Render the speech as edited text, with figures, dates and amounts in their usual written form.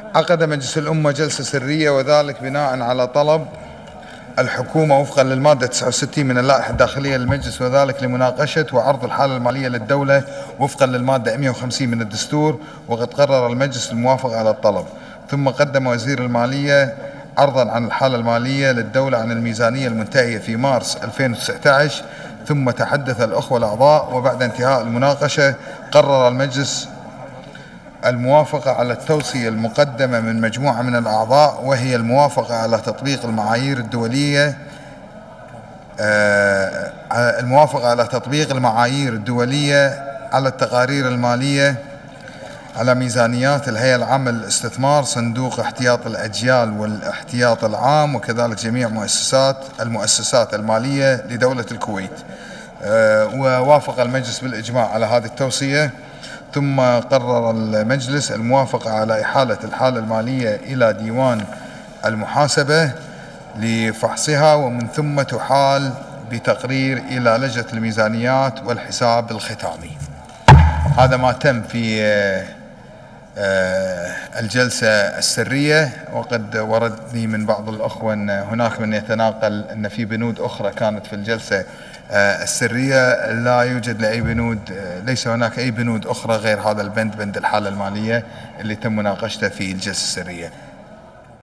عقد مجلس الأمة جلسة سرية، وذلك بناء على طلب الحكومة وفقا للمادة 69 من اللائحة الداخلية للمجلس، وذلك لمناقشة وعرض الحالة المالية للدولة وفقا للمادة 150 من الدستور. وقد قرر المجلس الموافقة على الطلب. ثم قدم وزير المالية عرضا عن الحالة المالية للدولة عن الميزانية المنتهية في مارس 2019. ثم تحدث الأخوة الأعضاء، وبعد انتهاء المناقشة قرر المجلس الموافقة على التوصية المقدمة من مجموعة من الأعضاء، وهي الموافقة على تطبيق المعايير الدولية على التقارير المالية على ميزانيات الهيئة العامة للاستثمار، صندوق احتياط الأجيال والاحتياط العام، وكذلك جميع المؤسسات المالية لدولة الكويت. ووافق المجلس بالإجماع على هذه التوصية. ثم قرر المجلس الموافقة على إحالة الحالة المالية إلى ديوان المحاسبة لفحصها، ومن ثم تحال بتقرير إلى لجنة الميزانيات والحساب الختامي. هذا ما تم في الجلسة السرية. وقد وردني من بعض الأخوة أن هناك من يتناقل أن في بنود أخرى كانت في الجلسة السرية. لا يوجد لأي بنود، ليس هناك أي بنود أخرى غير هذا البند، بند الحالة المالية اللي تم مناقشته في الجلسة السرية.